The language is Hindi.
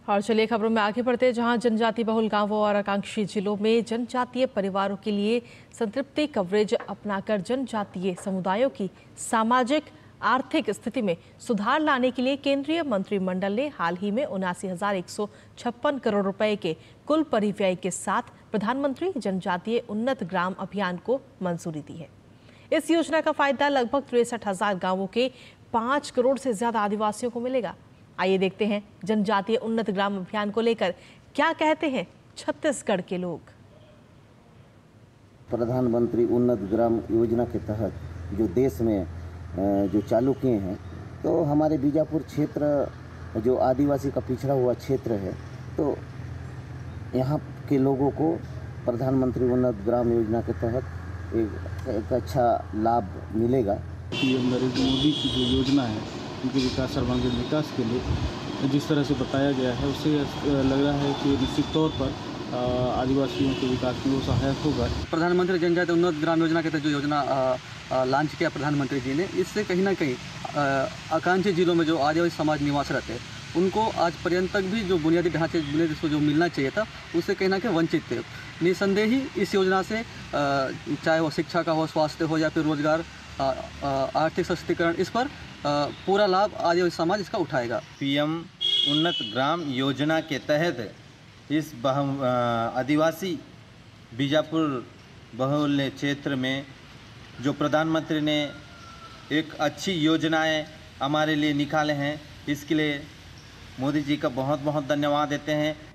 और चलिए खबरों में आगे बढ़ते हैं, जहां जनजातीय बहुल गांवों और आकांक्षी जिलों में जनजातीय परिवारों के लिए संतृप्ति कवरेज अपनाकर जनजातीय समुदायों की सामाजिक आर्थिक स्थिति में सुधार लाने के लिए केंद्रीय मंत्रिमंडल ने हाल ही में 79,156 करोड़ रुपए के कुल परिव्यय के साथ प्रधानमंत्री जनजातीय उन्नत ग्राम अभियान को मंजूरी दी है। इस योजना का फायदा लगभग 63,000 गांवों के 5 करोड़ से ज्यादा आदिवासियों को मिलेगा। आइए देखते हैं जनजातीय उन्नत ग्राम अभियान को लेकर क्या कहते हैं छत्तीसगढ़ के लोग। प्रधानमंत्री उन्नत ग्राम योजना के तहत जो देश में जो चालू किए हैं, तो हमारे बीजापुर क्षेत्र जो आदिवासी का पिछड़ा हुआ क्षेत्र है, तो यहाँ के लोगों को प्रधानमंत्री उन्नत ग्राम योजना के तहत एक अच्छा लाभ मिलेगा। नरेंद्र मोदी की जो योजना है उनके विकास, सर्वांगीण विकास के लिए जिस तरह से बताया गया है, उससे लग रहा है कि निश्चित तौर पर आदिवासियों के विकास में वो सहायक होगा। प्रधानमंत्री जनजातीय उन्नत ग्राम योजना के तहत जो योजना लॉन्च किया प्रधानमंत्री जी ने, इससे कहीं ना कहीं आकांक्षी जिलों में जो आदिवासी समाज निवास रहते हैं, उनको आज पर्यंत तक भी जो बुनियादी ढांचे जो मिलना चाहिए था, उससे कहीं ना कहीं वंचित थे। निसंदेह ही इस योजना से चाहे वो शिक्षा का हो, स्वास्थ्य हो या फिर रोजगार, आर्थिक सशक्तिकरण, इस पर पूरा लाभ आदिवासी समाज इसका उठाएगा। पीएम उन्नत ग्राम योजना के तहत इस आदिवासी बीजापुर बहुल क्षेत्र में जो प्रधानमंत्री ने एक अच्छी योजनाएं हमारे लिए निकाले हैं, इसके लिए मोदी जी का बहुत बहुत धन्यवाद देते हैं।